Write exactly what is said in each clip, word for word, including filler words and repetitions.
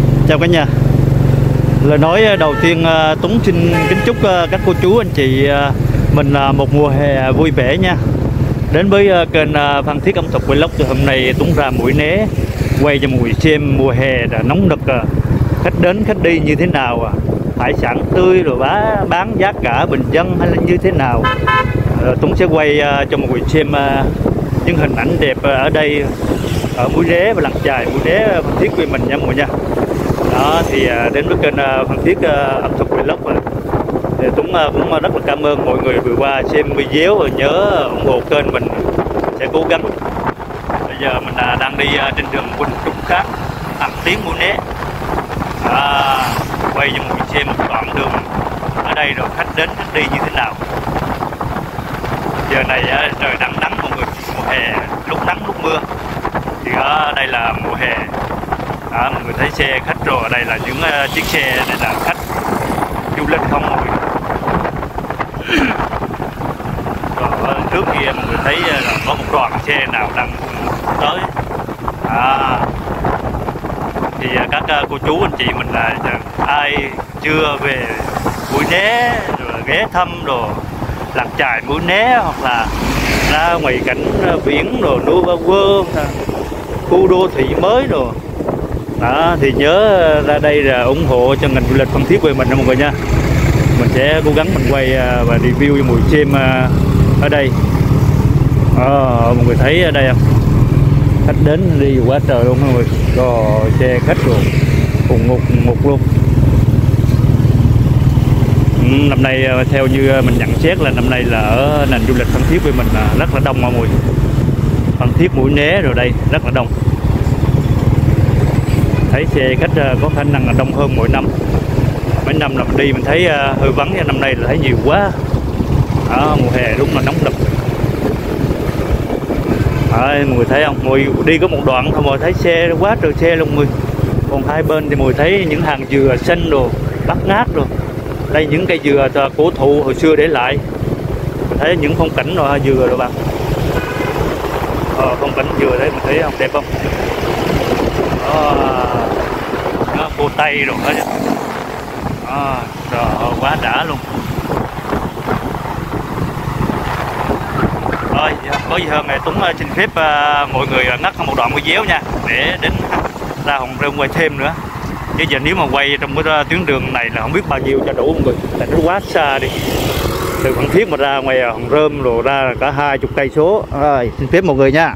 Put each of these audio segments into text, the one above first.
Chào cả nhà. Lời nói đầu tiên Tuấn xin kính chúc các cô chú anh chị mình một mùa hè vui vẻ nha. Đến với kênh Phan Thiết ẩm thực vlog từ hôm nay Tuấn ra Mũi Né quay cho mọi người xem mùa hè nóng nực, khách đến khách đi như thế nào, hải sản tươi rồi bán, bán giá cả bình dân hay là như thế nào. Tuấn sẽ quay cho mọi người xem những hình ảnh đẹp ở đây ở Mũi Né và làng chài Mũi Né Phan Thiết của mình nha mọi người nha. Đó thì đến với kênh Phan Thiết ẩm thực vlog thì Tuấn cũng rất là cảm ơn mọi người vừa qua xem video, và nhớ ủng hộ kênh mình sẽ cố gắng. Bây giờ mình đang đi trên đường Quỳnh Trung Khác, Hàm Tiến Mũi Né, à, quay cho mọi người xem một đoạn đường ở đây rồi khách đến khách đi như thế nào. Giờ này trời đang nắng mọi người, mùa hè lúc nắng lúc mưa, thì ở đây là mùa hè. Đó, mọi người thấy xe khách rồi, ở đây là những uh, chiếc xe này là khách du lịch không mọi người. Rồi trước kia mọi người thấy là có một đoàn xe nào đang tới. À, thì uh, các uh, cô chú anh chị mình là uh, ai chưa về Mũi Né rồi ghé thăm rồi làng chài Mũi Né, hoặc là ra ngoài cảnh biển rồi nuôi ba quơ, khu đô thị mới rồi đó, thì nhớ ra đây là ủng hộ cho ngành du lịch Phan Thiết của mình mọi người nha. Mình sẽ cố gắng mình quay và review cho mọi người xem ở đây. À, mọi người thấy ở đây không, khách đến đi quá trời luôn mọi người, rồi xe khách rồi cùng ngục ngục luôn. Ừ, năm nay theo như mình nhận xét là năm nay là ở nền du lịch Phan Thiết của mình là rất là đông mọi người. Phan Thiết Mũi Né rồi đây rất là đông, thấy xe khách có khả năng là đông hơn mỗi năm. Mấy năm là mình đi mình thấy hơi vắng, nhưng năm nay là thấy nhiều quá. Đó, mùa hè đúng là nóng nực. Đấy, mọi người thấy không, mọi người đi có một đoạn thôi mà thấy xe quá trời xe luôn mọi người. Còn hai bên thì mọi người thấy những hàng dừa xanh đồ bát ngát rồi. Đây những cây dừa cổ thụ hồi xưa để lại. Mình thấy những phong cảnh rồi dừa rồi bạn. Ờ, phong cảnh dừa đấy mình thấy không, đẹp không? Đó, cô Tây rồi hết. À, trời ơi, quá đã luôn. Rồi, có gì hơn này Tuấn xin phép uh, mọi người ngắt một đoạn video nha, để đến ra Hòn Rơm quay thêm nữa. Chứ giờ nếu mà quay trong cái tuyến đường này là không biết bao nhiêu cho đủ mọi người, tại nó quá xa đi. Từ Phan Thiết mà ra ngoài Hòn Rơm rồi ra là cả hai chục cây số. Rồi, xin phép mọi người nha.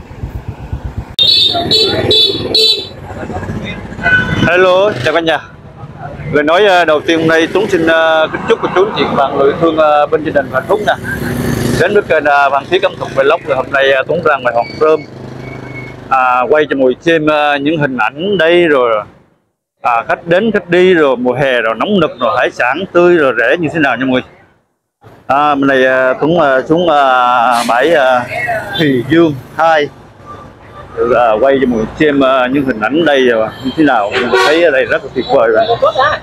Hello, chào cả nhà. Lời nói đầu tiên hôm nay Tuấn xin uh, kính chúc cô chú anh chị và người thương uh, bên gia đình hạnh phúc nè. Đến với kênh uh, Phan Thiết ẩm thực vlog rồi hôm nay uh, Tuấn ra ngoài Hòn Rơm à, quay cho mọi người xem uh, những hình ảnh đây rồi à, khách đến khách đi rồi mùa hè rồi nóng nực rồi hải sản tươi rồi rẻ như thế nào nha mọi người. À, bên này uh, Tuấn uh, xuống uh, bãi uh, Thùy Dương hai. À, quay cho mọi người xem uh, những hình ảnh đây rồi như thế nào. Mình thấy ở đây rất là tuyệt vời rồi.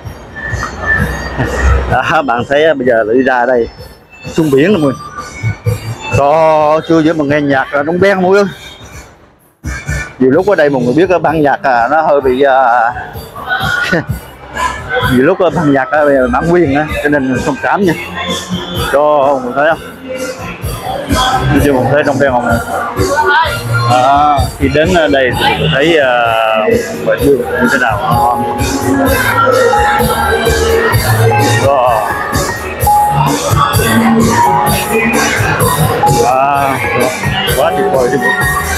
À, bạn thấy bây giờ đi ra đây xuống biển rồi mọi người. Có chưa giữa mà nghe nhạc là đông đen mọi người. Nhiều lúc ở đây mọi người biết cái ban nhạc à, nó hơi bị uh... nhiều lúc ban nhạc uh, bản quyền á, cho nên thông cảm nha. Cho mọi người thấy không? Chưa mọi người thấy đông đen không này. À, khi đến đây thì mình thấy ngoài uh, đường như thế nào. Đó. À, quá tuyệt vời chứ.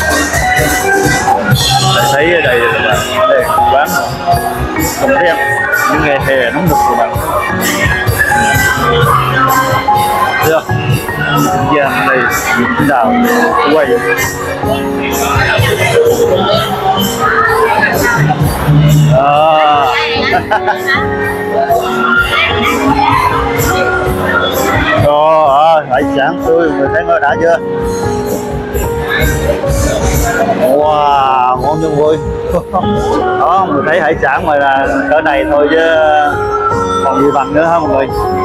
Tại thấy ở đây là đây quán không đen, những ngày hè nóng nực của bạn. Chưa? Gian đây như thế nào quay. À. Rồi, hải sản tươi người thấy nó đã chưa? Wow, ngon như vui. Đó, mình thấy hải sản mà là cỡ này thôi chứ còn gì bằng nữa hả mọi người.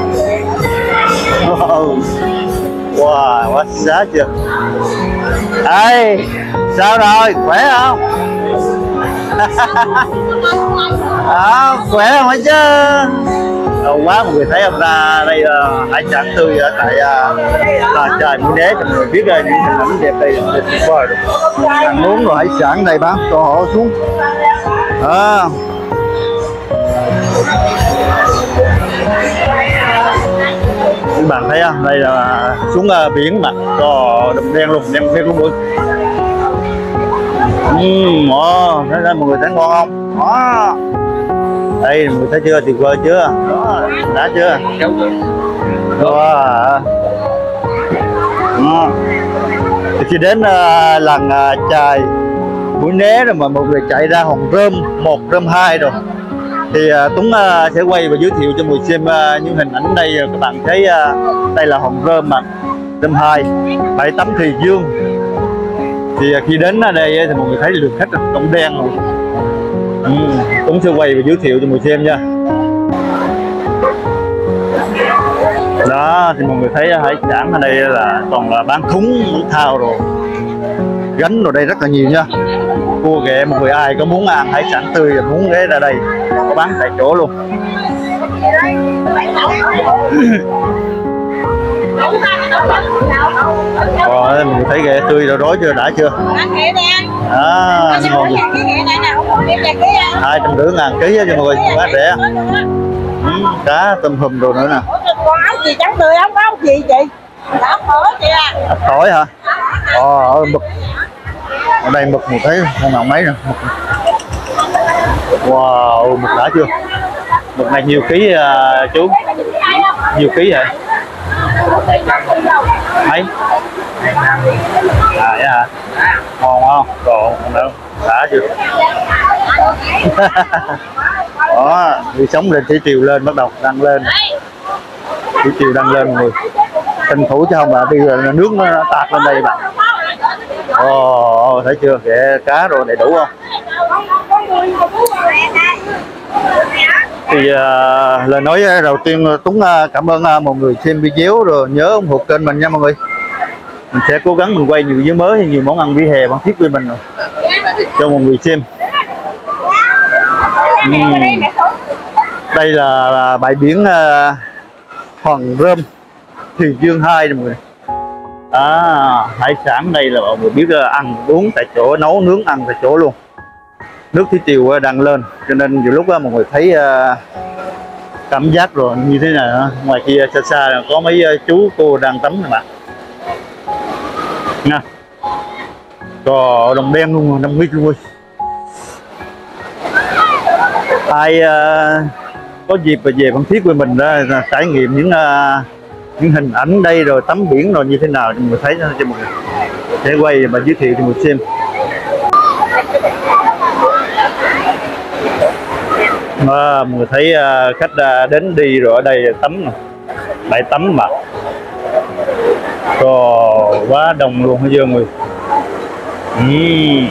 Wow, wow, quá giá chưa? Ê, sao rồi, khỏe không? À, khỏe không hả chứ? Lâu quá mọi người thấy không, ra đây uh, hải sản tươi ở tại uh, là trời mũi né cho mọi người biết uh, những hình ảnh đẹp đây tuyệt vời. Ăn uống rồi hải sản đây bán cho họ xuống. À. Các bạn thấy không, đây là xuống uh, biển mà có đầm đen luôn, đen đen luôn mọi người. Uhm, oh, thấy ra mọi người thấy ngon không? Đó. Đây mọi người thấy chưa, tuyệt vời chưa? Đó, đã chưa? Đó. Đó. Khi đến uh, làng uh, chài Mũi Né rồi mà mọi người chạy ra Hòn Rơm một, Rơm hai rồi thì uh, Tuấn uh, sẽ quay và giới thiệu cho mọi người xem uh, những hình ảnh đây. Các bạn thấy uh, đây là Hòn Rơm mà Rơm hai, bãi tắm Thì Dương. Thì uh, khi đến ở đây thì mọi người thấy lượng khách đông đen rồi. Ừ, Tuấn sẽ quay và giới thiệu cho mọi người xem nha. Đó thì mọi người thấy hải sản ở đây là toàn là bán thúng, thao rồi, gánh rồi đây rất là nhiều nha. Cua ghẹ, mọi người ai có muốn ăn hải sản tươi muốn ghé ra đây có bán tại chỗ luôn. Rồi mình thấy ghẹ tươi rồi, đói chưa, đã chưa? À, ngon gì? Hai trăm rưỡi ngàn ký cho mọi người, quá rẻ. Ừ, cá tôm hùm đồ nữa nè. Có áo gì trắng tươi không? Có áo gì chị? Áo tỏi chị à? Áo tỏi hả? Ờ, mực. Ở đây mực mình thấy không nào mấy nè. Wow, mực đã chưa? Mực này nhiều ký uh, chú? Nhiều ký hả? Mấy? À, vậy hả? Ngon không? Còn nữa, đã chưa? Đó, đi sống lên thủy triều lên, bắt đầu đăng lên, thủy triều đăng lên mọi người, tranh thủ chứ không mà bây giờ nước nó tạt lên đây bạn. Ồ, oh, thấy chưa, kệ cá rồi đầy đủ không? Thì uh, lời nói đầu tiên Tuấn uh, cảm ơn uh, mọi người xem video rồi nhớ ủng hộ kênh mình nha mọi người. Mình sẽ cố gắng mình quay nhiều video mới, nhiều món ăn vỉa hè bằng thiết với mình rồi cho mọi người xem. Uhm. Đây là, là bãi biển uh, Hòn Rơm Thì Dương hai mọi người. À, hải sản đây là mọi người biết uh, ăn uống tại chỗ, nấu nướng ăn tại chỗ luôn. Nước thủy triều uh, đang lên cho nên nhiều lúc uh, mọi người thấy uh, cảm giác rồi như thế này. Uh, ngoài kia xa xa là có mấy uh, chú cô đang tắm nè bạn nha. Có đồng đen luôn, đồng mít luôn. Ai uh, có dịp và về Phan Thiết với mình đó, trải nghiệm những uh, những hình ảnh đây rồi tắm biển rồi như thế nào thì mình thấy cho mọi người sẽ quay và giới thiệu cho mọi người xem. À, mọi người thấy uh, khách uh, đến đi rồi ở đây tắm, bãi tắm mà có quá đông luôn hết trơn mọi người. Uhm.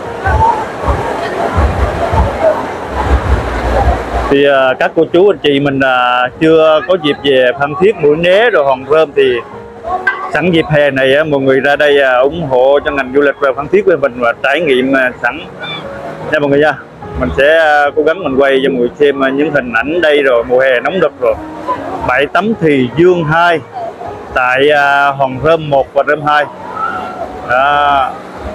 Thì uh, các cô chú anh chị mình uh, chưa có dịp về Phan Thiết, Mũi Né rồi Hòn Rơm thì sẵn dịp hè này uh, mọi người ra đây uh, ủng hộ cho ngành du lịch về Phan Thiết với mình và trải nghiệm uh, sẵn nha mọi người nha. Mình sẽ uh, cố gắng mình quay cho mọi người xem uh, những hình ảnh đây rồi mùa hè nóng đực rồi bãi tắm Thì Dương hai tại uh, Hòn Rơm một và Rơm hai. Đó.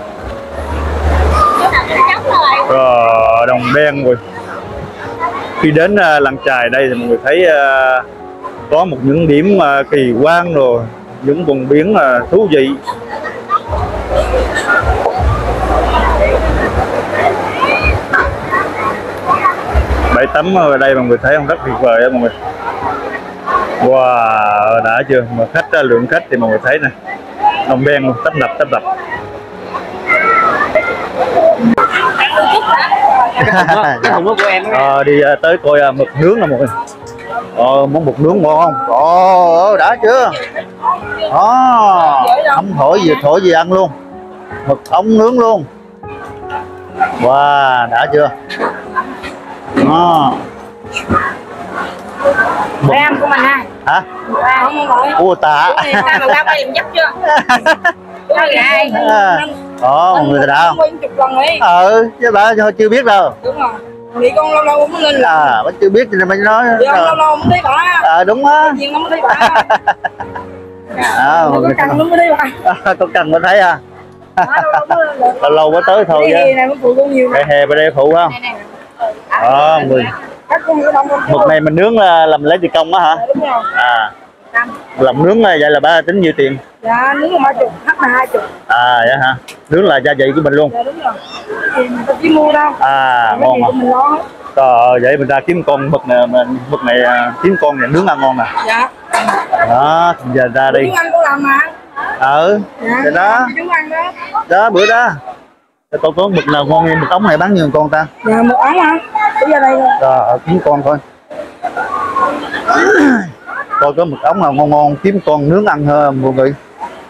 Rồi đồng đen rồi. Khi đến uh, làng chài đây thì mọi người thấy uh, có một những điểm uh, kỳ quan rồi, những vùng biển uh, thú vị. Bãi tắm ở đây mọi người thấy không, rất tuyệt vời đó mọi người. Wow, đã chưa? Mà khách uh, lượng khách thì mọi người thấy nè, đồng đen luôn, tấp nập tấp nập. Cái hồng của em ờ, đi uh, tới coi uh, mực nướng nè mọi người. Ờ, món mực nướng ngon không? Ồ, đã chưa? Đó, không thổi gì thổi gì ăn luôn, mực ống nướng luôn. Wow, đã chưa? Đó. Mực... em của mình ha. Hả? À, không gọi. Ủa tạ. Mà qua đây làm dấp chưa? Có gà. Ồ, Anh người ta đã không? quên chục lần ấy. Ừ, chứ bà thôi chưa biết đâu. Đúng rồi. Thì con lâu lâu mới lên là. À, bà chưa biết thì mới nói. Thì ông lâu lâu mới thấy bà. À, đúng á. Nhiên ông mới thấy bà. À, có cần nó mới thấy bà. có cần mới thấy à. Lâu lâu mới tới thôi chứ. Hè này mới phụ con nhiều. Hè hè bên đây phụ không? Ờ, người. Một này mình nướng là làm lấy tiền công á hả? Đúng rồi. À. Làm nướng là vậy là ba tính nhiêu tiền? Dạ, nướng là ba chục, hấp là hai chục. À vậy hả? Nướng là gia vị của mình luôn. Dạ đúng rồi. Thì mình ta chỉ mua đâu. À, ngon mà. Mình lo hết. Trời ơi, vậy mình ra kiếm con mực này, mực này kiếm con này nướng ăn ngon nè. Dạ. Đó, giờ ra đi. Chúng ăn có làm mà. Ừ, Dạ. cái đó. Chúng ăn đó. Đó, bữa đó. Con có mực nào ngon, mực ống này bán nhiều con ta? Dạ, một ống hả? Bây giờ đây rồi. Rồi, kiếm con thôi. Coi có mực ống nào ngon ngon, kiếm con nướng ăn hơn mọi người.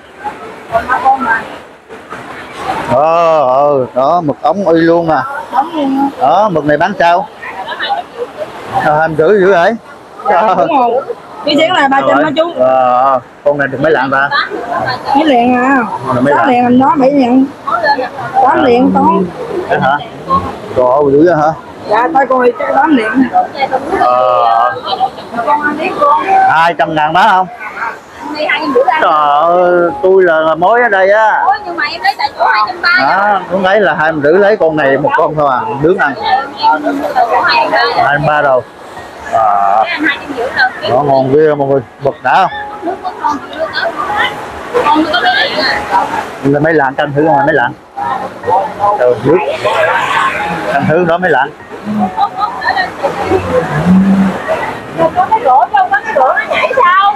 Ờ, ừ, đó, mực ống y luôn à. Đó, mực này bán sao? À, hai rưỡi dữ vậy? Dạ, đúng rồi. Cái chén này ba trăm đó chú. Ờ, con này được mấy lạng ta? Mấy liền à? Tám liền anh đó, bảy liền. Tám liền con. Đấy hả? Trời ơi, dữ vậy hả? Dạ, tay coi chắc tám liền. Ờ. hai trăm ngàn bán không? Trời ơi, tôi là mối ở đây á. Nhưng mà em lấy tại chỗ hai trăm ba mươi. Đó, cũng ấy là hai rưỡi lấy con này một con thôi à, nướng ăn. hai trăm ba mươi đâu. À, nó ngon ghê mọi người, bật đã không? Là mấy lạng canh thử không mấy lạng? Rồi nước. Canh thử đó mấy lạng. Có cái rổ đâu, có cái rổ nó nhảy sao?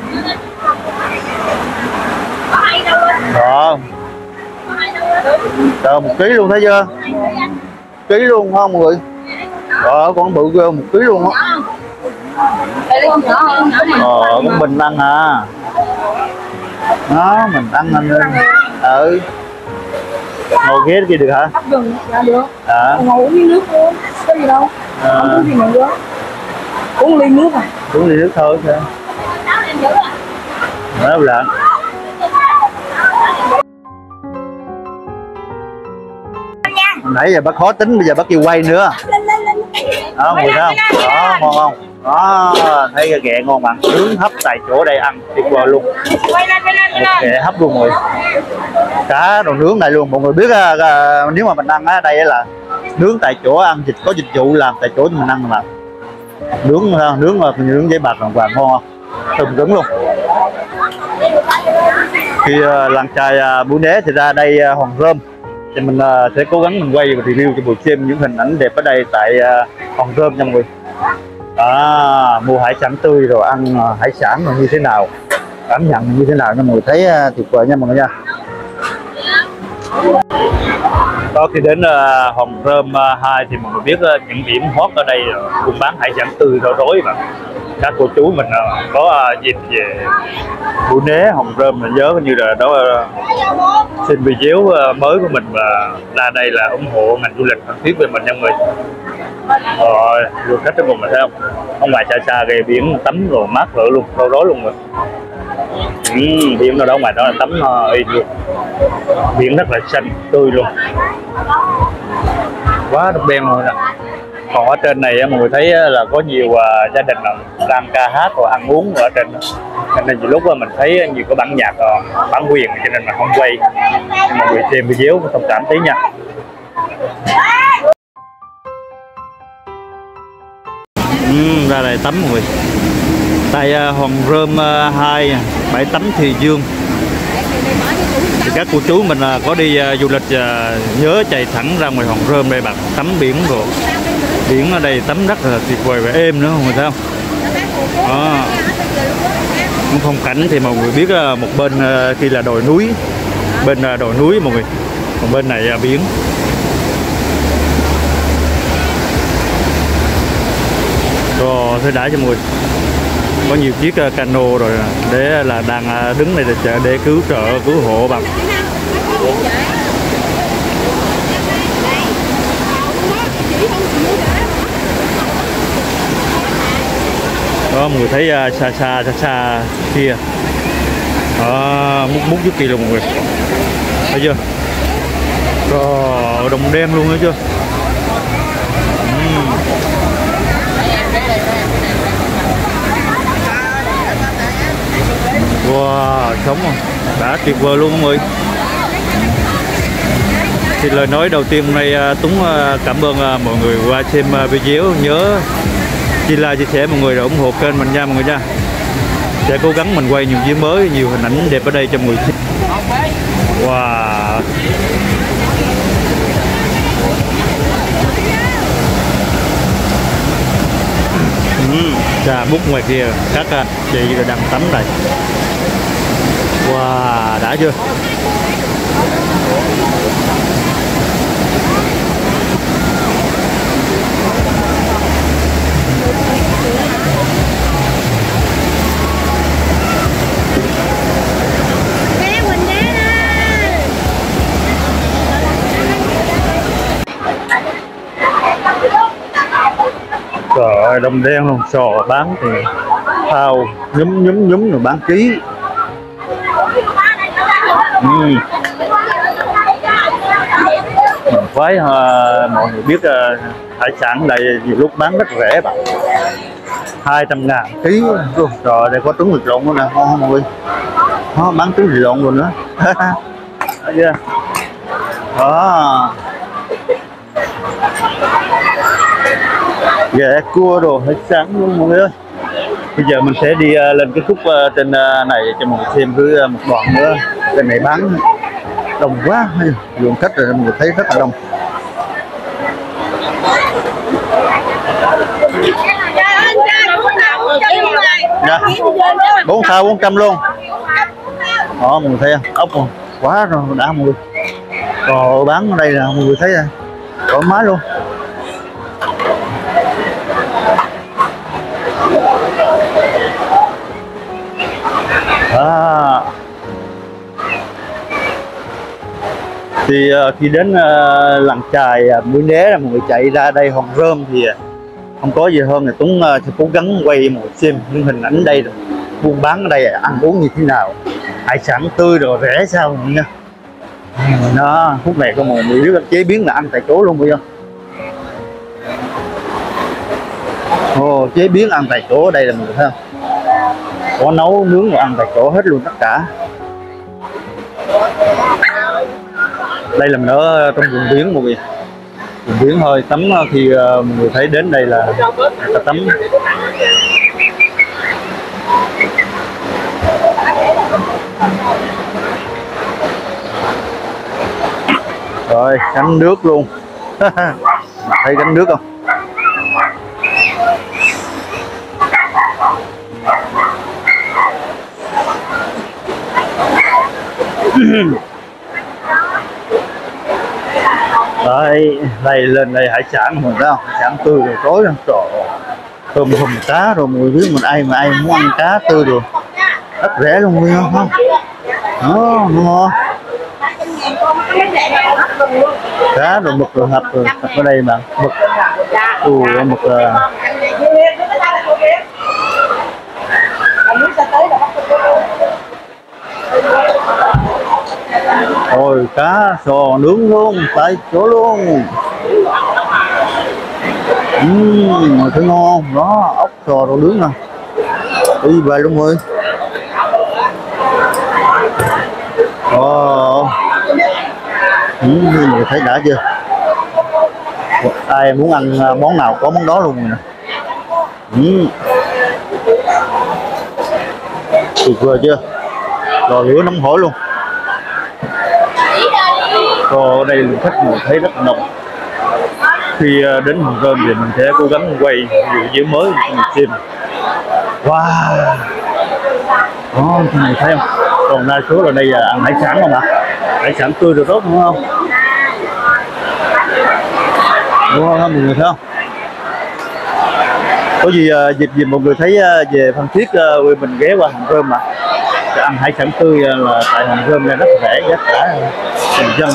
Có hay đâu anh? Đó. Rồi một ký luôn thấy chưa? Ký luôn không mọi người? Đó, con bự ghê một ký luôn á. Ờ, con mình ăn à. Đó, mình ăn anh. Ừ. Ngồi ghế kia được hả? Hấp gừng, dạ được. À. Ngồi uống miếng nước luôn, có gì đâu. À. Không có gì nữa. Uống ly nước à? Uống ly nước thôi kìa. Đó là. Nãy giờ bác khó tính, bây giờ bác kêu quay nữa. Đó, mùi thấy không? Đó, ngon không? Đó, thấy cái ghẹ ngon bạn. Nướng hấp tại chỗ đây ăn tuyệt vời luôn. Một ghẹ hấp luôn rồi. Cá đồ nướng này luôn. Mọi người biết à, nếu mà mình ăn ở đây là nướng tại chỗ ăn, dịch có dịch vụ làm tại chỗ mình ăn mà. Nướng nướng mà nướng giấy bạc hoàn toàn ngon không? Thơm cứng luôn. Khi uh, làng chài uh, Bún Né thì ra đây uh, Hòn Rơm thì mình uh, sẽ cố gắng mình quay và review cho buổi xem những hình ảnh đẹp ở đây tại uh, Hòn Rơm nha mọi người. À, mua hải sản tươi rồi ăn uh, hải sản là như thế nào, cảm nhận như thế nào nha mọi người, thấy uh, tuyệt vời nha mọi người nha. Có khi đến uh, Hòn Rơm uh, hai thì mọi người biết uh, những điểm hot ở đây uh, buôn bán hải sản tươi rau rối mà các cô chú mình uh, có uh, dịp về Bún Né Hòn Rơm là nhớ như là đó uh, xin video uh, mới của mình và ra đây là ủng hộ ngành du lịch Phan Thiết về mình nha mọi người. Rồi du khách trong vùng mình thấy không, ở ngoài xa xa cái biển tắm rồi mát rỡ luôn, rau rối luôn rồi. Ừ, biển ở đó ngoài đó là tắm uh, y luôn, biển rất là xanh tươi luôn, quá đẹp đen luôn nè. Còn ở trên này mọi người thấy là có nhiều uh, gia đình đang ca hát và ăn uống ở trên đó. Cho nên nhiều lúc mình thấy nhiều cái bản nhạc uh, bản quyền cho nên là không quay, nhưng mọi người xem video thông cảm tí nha. Ừ, ra đây tắm mọi người tại uh, Hòn Rơm uh, hai bãi tắm Thì Dương. Thì các cô chú mình uh, có đi uh, du lịch uh, nhớ chạy thẳng ra ngoài Hòn Rơm đây bạn, tắm biển rồi. Biển ở đây tắm rất là tuyệt vời và êm nữa, mọi người thấy không? Đó. Phong cảnh thì mọi người biết uh, một bên uh, kia là đồi núi, bên uh, đồi núi mọi người, còn bên này uh, biển. Rồi thế đã cho mọi người, có nhiều chiếc uh, cano rồi để là đang uh, đứng này để chờ để cứu trợ cứu hộ bằng. Đó mọi người thấy uh, xa xa xa xa kia, đó, múc múc dưới kia luôn mọi người, thấy chưa? Rồi, đồng đen luôn nữa chưa? Uhm. Wow, sống không? Đã tuyệt vời luôn mọi người. Thì lời nói đầu tiên hôm nay Tuấn cảm ơn mọi người qua xem video. Nhớ chia like, chia sẻ mọi người rồi ủng hộ kênh mình nha mọi người nha. Sẽ cố gắng mình quay nhiều video mới, nhiều hình ảnh đẹp ở đây cho mọi người. Wow. uhm. Trà bút ngoài kia các chị đang tắm này. Wow, đã chưa? Trời ơi, đông đen luôn, sò bán thì thao nhúm nhúm nhúm rồi bán ký. uhm. Mình phải uh, mọi người biết uh, hải sản đây nhiều lúc bán rất rẻ bạn, hai trăm ngàn ký luôn. Rồi đây có trứng vịt lộn nữa nè, ngon mọi người. Đó, bán trứng vịt lộn luôn nữa. Thấy chưa? Đó. Ghẹ cua đồ hải sản luôn mọi người ơi. Bây giờ mình sẽ đi uh, lên cái khúc uh, trên uh, này cho mọi người xem với uh, một đoạn nữa. Trên này bán đông quá, lượng khách rồi mọi người thấy rất là đông. Dạ. Bốn sao bốn trăm luôn. Đó mọi người thấy không? Ốc rồi. Quá rồi đã mọi người. Còn bán ở đây là mọi người thấy rồi. Thoải mái luôn. À. Thì uh, khi đến uh, làng chài uh, Mũi Né là mọi người chạy ra đây Hòn Rơm thì uh, không có gì hơn là Tuấn uh, sẽ cố gắng quay một xem những hình ảnh đây rồi buôn bán ở đây ăn uống như thế nào, hải sản tươi rồi rẻ sao nha. Đó, khúc này có một người biết chế biến là ăn tại chỗ luôn bây giờ. Ồ, chế biến ăn tại chỗ ở đây là mọi người thấy không? Có nấu nướng và ăn tại chỗ hết luôn tất cả. Đây là mình ở trong vùng biển mọi người. Vùng biển thôi, tắm thì uh, mọi người thấy đến đây là người ta tắm. Rồi, cánh nước luôn. Thấy cánh nước không? Đây, đây lên đây hải sản mình thấy không? Hải sản tươi rồi tối rồi, trời, tôm hùm cá rồi mọi người biết mình ai mà ai muốn ăn cá tươi rồi rất rẻ luôn nghe không? Đó, ngon. Cá rồi mực rồi hấp rồi hấp ở đây bạn, mực, ù mực là ôi cá sò nướng luôn tại chỗ luôn. Uhm, mà thấy ngon đó, ốc sò đồ nướng nè, đi về luôn rồi. Ồ, uhm, người thấy đã chưa? Ai muốn ăn món nào có món đó luôn rồi nè. Uhm. Tuyệt vời chưa? Lò lửa nóng hổi luôn. Còn ở đây lượng khách mình thấy rất là đông. Khi đến Hòn Rơm thì mình sẽ cố gắng quay nhiều video mới cho mình xem. Wow, đó, thì mình thấy không? Còn đa số là đây là ăn hải sản không ạ? Hải sản tươi được tốt đúng không? Đúng không mọi người thấy không? Có gì uh, dịp gì mọi người thấy uh, về Phan Thiết uh, quê mình ghé qua Hòn Rơm mà ăn hải sản tươi uh, là tại Hòn Rơm này rất rẻ, giá cả bình dân.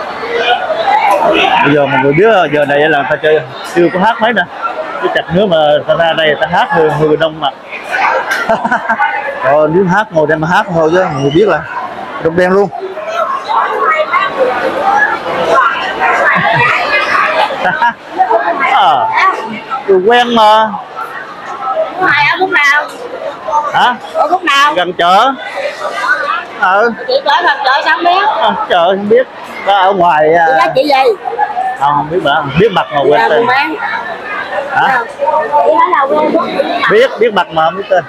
Bây giờ mọi người biết giờ này là người ta chơi chưa có hát mấy nè, cái chặt nữa mà ta ra đây người ta hát hơi hơi đông mà. Rồi nếu hát ngồi đây mà hát thôi chứ mọi người biết là đông đen luôn. À, tôi quen mà. Mày ở khúc nào? Hả? Ở khúc nào? Gần chợ. Ừ. Chị tới gần chợ sao không biết? À, chợ không biết. Đó ở ngoài. Chị nói chị gì? Không, không biết mà, biết mặt mà quên tên. Hả? Chị nói nào quên? Biết, biết mặt mà không biết tên.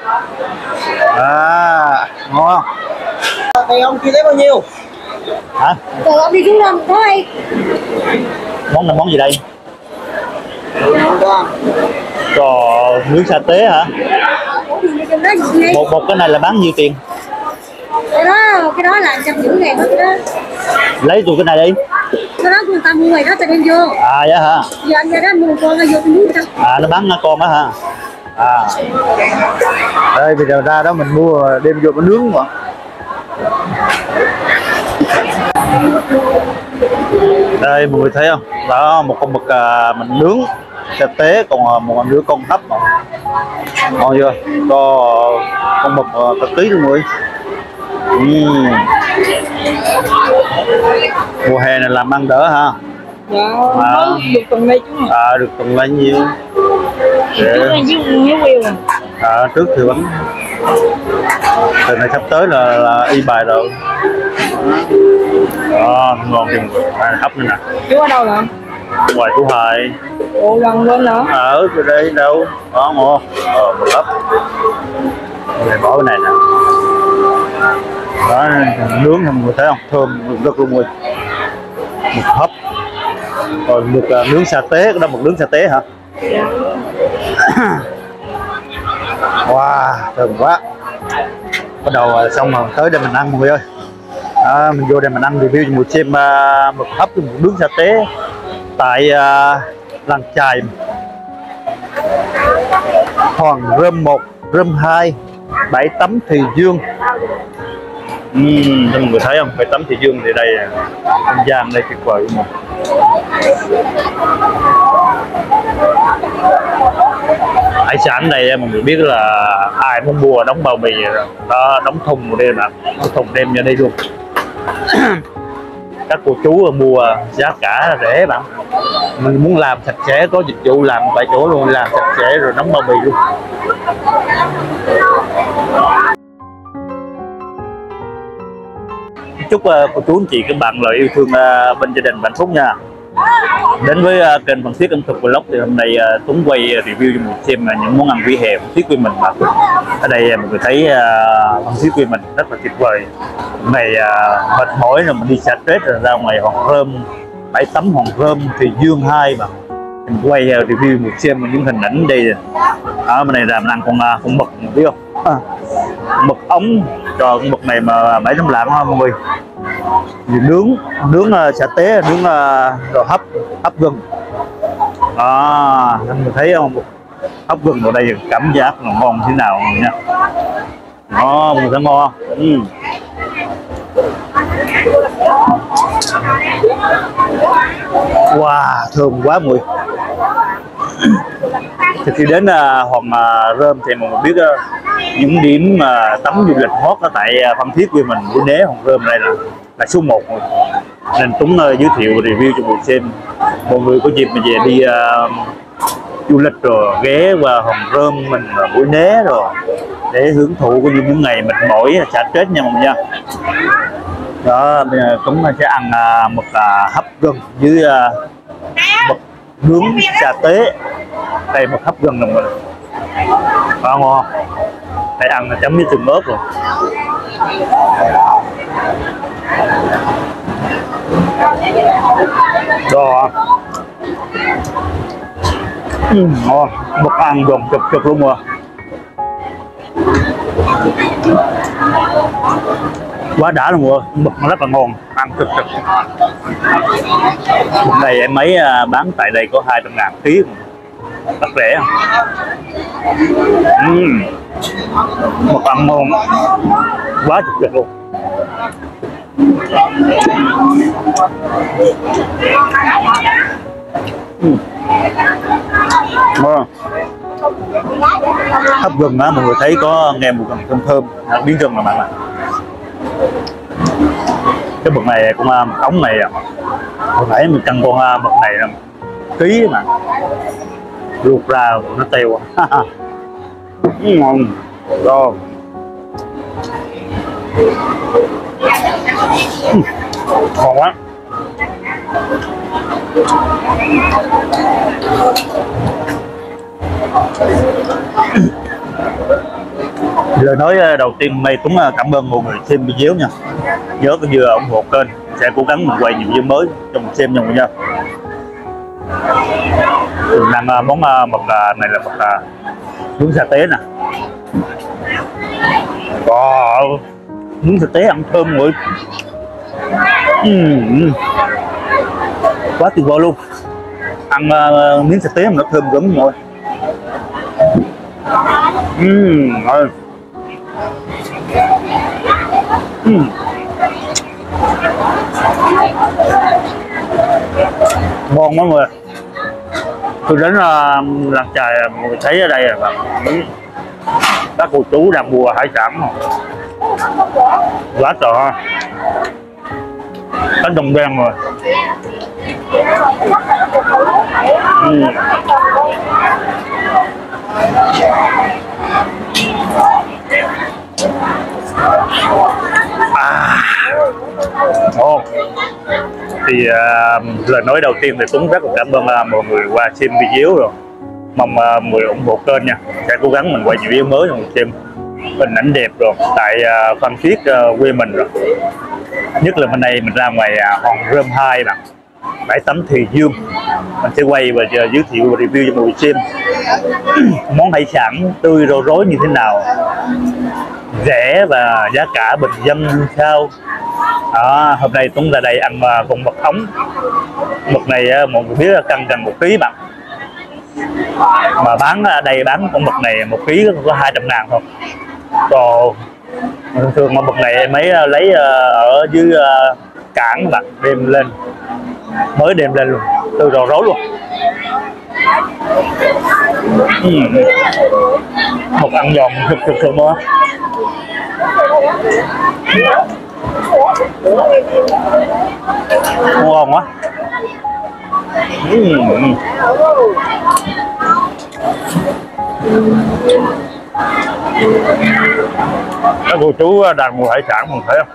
À, ngon. Thì ông chia lấy bao nhiêu? Hả? Từ ông đi xuống đâu thôi. Món này món gì đây? Còn nướng sa tế hả? Một một cái này là bán nhiêu tiền? Cái đó cái đó là trăm rưỡi ngàn hết đó. Lấy tụi cái này đi. Cái đó người ta mua ngoài đó ta đem vô. À vậy hả? Giờ anh ra đó mua con vô cái nướng sao? À nó bán con đó hả? À. Đây bây giờ ra đó mình mua đem vô mình nướng mà. Đây mọi người thấy không? Đó một con mực à, mình nướng sa tế, còn một con nướng con hấp mà. Ngon chưa? Có con mực cả ký luôn mọi người. Uhm. Mùa hè này làm ăn đỡ ha. Dạ, à, được tuần nay chứ. À, được tuần bao nhiêu? Trước đây với với quêu à. À, trước thì vẫn từ này sắp tới là, là y bài rồi. À, ngon chừng hấp nữa nè. Chú ở đâu nè? Ngoài Phú Hải. Ồ, gần bên nữa. Ở từ đây đâu? Đó ngon. Ờ, một hấp. Này bỏ cái này nè. Đó, nướng mọi người thấy không? Thơm rất luôn người. Một hấp. Rồi một uh, nướng sa tế, cái đó một nướng sa tế hả? Dạ. Wow, thơm quá. Bắt đầu uh, xong rồi tới đây mình ăn mọi người ơi. À, mình vô đây mình ăn review cho một xem uh, một hấp với một nướng sa tế tại uh, làng chài Hoàng Rơm một, Rơm hai, Bãi Tắm Thì Dương. Uhm, mọi người thấy không? Bãi Tắm Thì Dương thì đây không gian đây tuyệt vời mà. Hải sản đây mọi người biết là ai muốn mua đóng bao bì đó, đóng thùng ở đây mà đóng thùng đem ra đây luôn. Các cô chú mua giá cả rẻ bạn, mình muốn làm sạch sẽ có dịch vụ làm tại chỗ luôn, làm sạch sẽ rồi đóng bao bì luôn. Chúc uh, cô chú anh chị các bạn lời yêu thương uh, bên gia đình hạnh phúc nha. Đến với uh, kênh Phan Thiết ẩm thực vlog thì hôm nay uh, Tuấn quay uh, review cho mình xem uh, những món ăn vỉa hè Phan Thiết của mình mà. Ở đây uh, mọi người thấy uh, Phan Thiết của mình rất là tuyệt vời. Hôm nay uh, mệt mỏi rồi mình đi xả stress rồi ra ngoài Hòn Rơm, Bãi Tắm Hòn Rơm Thì Dương hai mà mình quay uh, review một xem những hình ảnh đây. Ở bên này là mình ăn con uh, con mực biết không? À, mực ống. Rồi con mực này mà bảy tấm lạng không mọi người. Vì nướng nướng uh, sa tế, nướng uh, rồi hấp hấp gừng. À, mình thấy không, hấp gừng vào đây cảm giác là ngon thế nào nha. Đó, mình thấy ngon không? Ừ. Wow, thơm quá mọi người. Thì khi đến uh, Hòn uh, Rơm thì mọi người biết uh, những điểm mà uh, tắm du lịch hot ở tại uh, Phan Thiết của mình, Mũi Né, Hòn Rơm đây là là số một rồi. Nên Tuấn uh, giới thiệu review cho mọi người xem. Mọi người có dịp mà về đi uh, du lịch rồi ghé qua Hòn Rơm mình uh, Mũi Né rồi để hưởng thụ của những ngày mệt mỏi xả stress nha mọi người nha. Đó, bây giờ Tuấn sẽ ăn uh, một uh, hấp gừng với uh, một nướng sa tế. Đây một hấp gừng nè mọi người. Đó, ngon không? Đây ăn là chấm với tương ớt rồi. Đó. Ừ, ngon. Một ăn gồm chụp chụp luôn rồi. Quá đã luôn rồi, mực nó rất là ngon, ăn cực cực. Đây em mấy bán tại đây có hai trăm ngàn ký, rất rẻ. Uhm. Mực ăn ngon, quá cực cực luôn. Uhm. Ngon. Hấp gừng á, mọi người thấy có nghe một phần thơm thơm, biến gừng là bạn ạ. Cái mực này cũng mực ống này, hồi nãy mình chăn con mực này ký mà luộc ra nó tiêu. Ngon rồi. Ngon quá. Lời nói đầu tiên May Tuấn cảm ơn mọi người xem video nha. Nhớ cái vừa ủng hộ kênh, sẽ cố gắng mình quay nhiều video mới cho mình xem nha mọi người nha. Mình ăn món mực này là mực nướng sa tế nè. Wow, nướng sa tế ăn thơm mọi người. uhm. Quá tuyệt vời luôn. Ăn uh, miếng sa tế mà nó thơm gấm mọi người. uhm, ngon. uhm. Ngon mọi người. Tôi đến uh, làng chài mọi người thấy ở đây là các cô chú đang mua hải sản quá trời. Cá đồng đen rồi. uhm. À, oh. Thì uh, lời nói đầu tiên thì Tuấn rất là cảm ơn uh, mọi người qua xem video rồi. Mong uh, mọi người ủng hộ kênh nha. Sẽ cố gắng mình quay nhiều video mới cho mọi người xem. Hình ảnh đẹp rồi tại uh, Phan Thiết uh, quê mình rồi. Nhất là bên đây mình ra ngoài uh, Hòn Rơm hai nè, bãi tắm Thì Dương. Mình sẽ quay và uh, giới thiệu và review cho mọi người xem món hải sản tươi rau rối như thế nào, rẻ và giá cả bình dân như sao. À, hôm nay Tuấn ra đây ăn uh, con mực ống. Mực này uh, mọi người biết là cân gần một ký bạn, mà bán ở đây bán con mực này một ký có hai trăm ngàn thôi. Còn thường thường mà mực này em ấy uh, lấy uh, ở dưới uh, cảng bạn, đem lên mới đem lên luôn, từ rau rối luôn. uhm. Mực ăn giòn thực thực sự quá. Ngon quá. uhm. Các cô chú đang mua hải sản mình thấy không?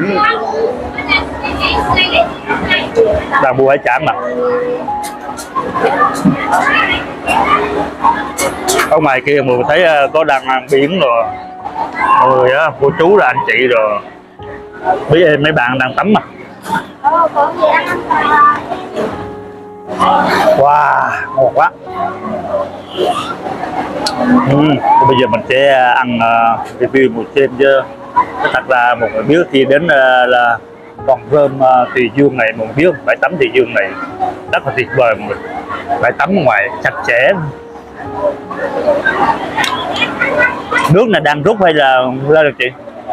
Đang mua hải sản mà. Ở ngoài kia mình thấy có đang ăn biển rồi. Rồi á, cô chú là anh chị rồi. Biết em mấy bạn đang tắm mà. Wow, ngon quá. uhm. Bây giờ mình sẽ ăn uh, review một xem chứ. Thật ra một người biết khi đến uh, là Hòn Rơm uh, Thì Dương này, một người biết bãi tắm Thì Dương này rất là tuyệt vời mọi người. Bãi tắm ngoài sạch sẽ. Nước này đang rút hay là ra được chị?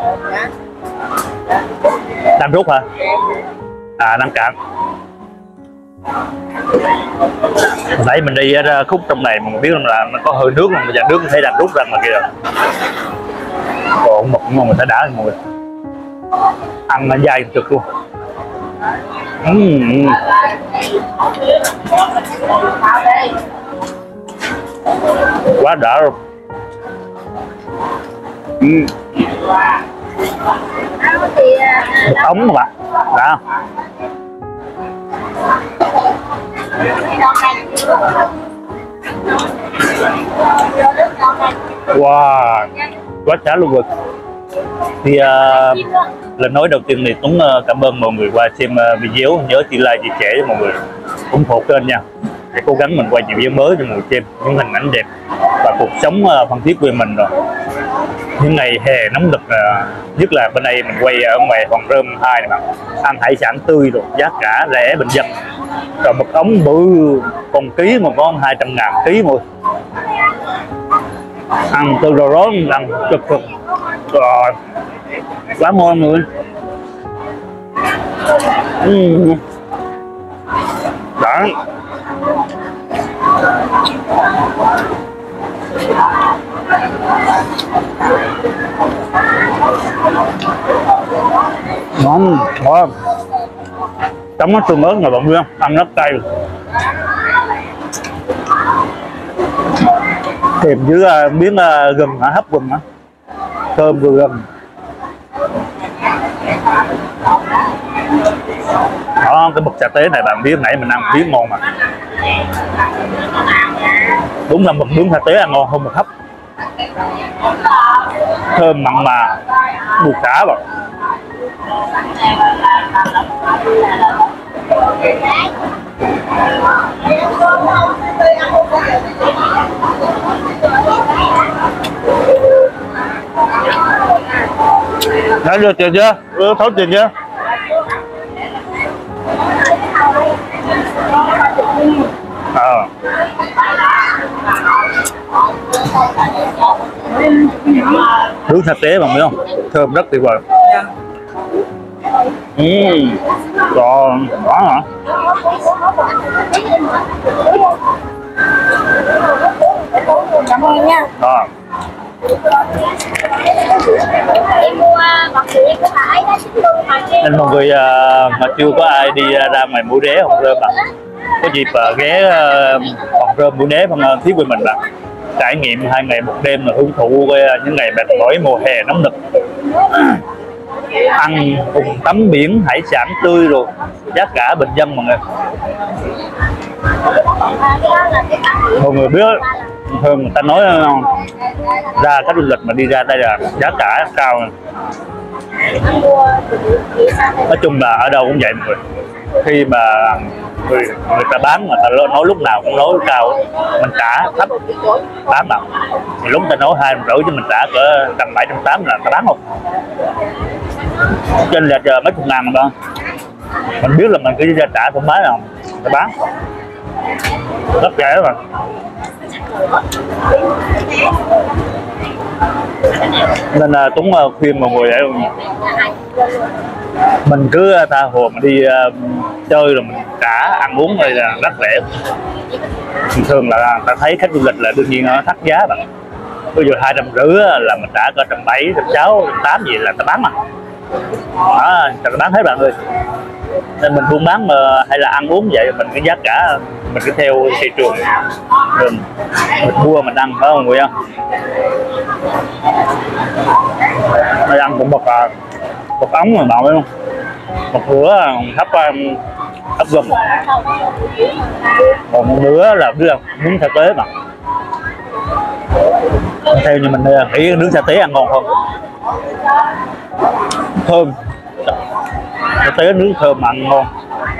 Đang rút hả? À, đang cạn. Nãy mình đi ra khúc trong này mình biết là nó có hơi nước, mà bây giờ nước thấy đang rút ra mà kìa. Còn mực ngon người ta đã mọi người. Ăn dai cực luôn. uhm. Quá đã rồi. uhm. Mực ống mà bạn đã không? Wow, quá chả luôn rồi. Thì uh, lần nói đầu tiên thì Tuấn uh, cảm ơn mọi người qua xem uh, video. Nhớ chia like, chia sẻ cho mọi người, ủng hộ kênh nha. Để cố gắng mình quay nhiều video mới cho mọi người xem những hình ảnh đẹp và cuộc sống uh, Phan Thiết quê mình rồi. Những ngày hè nóng nực, uh, nhất là bên đây mình quay ở ngoài Hòn Rơm hai này bạn, ăn hải sản tươi rồi, giá cả rẻ bình dân. Rồi mực ống bự con ký mà có hai trăm ngàn ký thôi. Ăn từ rau rối, ăn cực cực rồi, quá ngon người. uhm. Đó. Ngon, ngon. Chấm nó tương ớt là bạn biết không? Ăn rất cay. kèm với uh, miếng uh, gừng hả, hấp gừng hả, thơm vừa gừng. Đó, cái mực sa tế này bạn biết nãy mình ăn biết ngon mà, đúng là mực nướng sa tế ăn ngon hơn mực hấp, thơm mặn mà bùi xả vào. Đã được tiền chưa? Ừ, thấu tiền chưa? Ờ. Nướng sa tế bạn biết không? Thơm rất tuyệt vời. Ừm. Còn đó hả? Cảm ơn nha. Đó. Nên mọi người uh, mà chưa có ai đi ra ngoài Mũi Né Hòn Rơm bạn có dịp uh, ghé uh, Hòn Rơm Mũi Né bằng uh, phía quê mình bạn trải nghiệm hai ngày một đêm là hưởng thụ uh, những ngày mệt mỏi mùa hè nóng nực, ăn cùng tắm biển hải sản tươi rồi giá cả bình dân mọi người. Mọi người biết hơn người ta nói ra cái du lịch mà đi ra đây là giá cả cao. Nói chung là ở đâu cũng vậy mọi người, khi mà người, người ta bán mà ta nói lúc nào cũng nói cao, mình trả thấp bán bằng thì lúc ta nói hai rưỡi cho mình trả cỡ tầm bảy trăm tám là ta bán không, trên lệch giờ mấy chục ngàn mà mình biết là mình cứ ra trả thoải mái không ta bán rất rẻ mà. Nên là Tuấn khuyên mọi người để mình cứ tha hồ mà đi uh, chơi rồi mình trả ăn uống đây là rất rẻ. Thường là ta thấy khách du lịch là đương nhiên nó thắt giá bạn, bây giờ hai trăm rưỡi là mình trả cỡ trăm bảy trăm sáu trăm tám gì là ta bán mà đó, ta bán hết bạn ơi. Nên mình buôn bán mà hay là ăn uống vậy mình cái giá cả mình cứ theo thị trường mình, mình mua mình ăn phải không mọi người không? Đây ăn cũng bột à, bột ống mà bạn biết không? Một bữa hấp hấp gừng, còn một bữa là đưa nướng sa tế mà. Theo như mình nghĩ nướng sa tế ăn ngon hơn, thơm sa tế nướng thơm ăn ngon.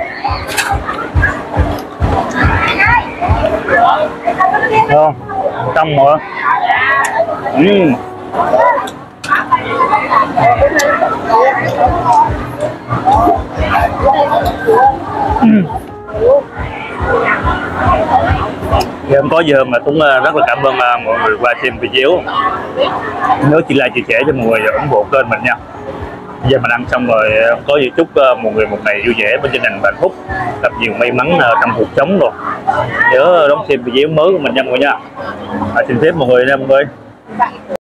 Không, trong rồi. Uhm. Uhm. Giờ không có giờ mà Tuấn rất là cảm ơn mọi người qua xem video. Nhớ chia like chia sẻ cho mọi người ủng hộ kênh mình nha. Giờ mình ăn xong rồi có gì chúc mọi người một ngày vui vẻ bên gia đình và hạnh phúc, gặp nhiều may mắn trong cuộc sống rồi. Nhớ đón xem video mới của mình nha mọi người nha. À, xin phép mọi người nha mọi người.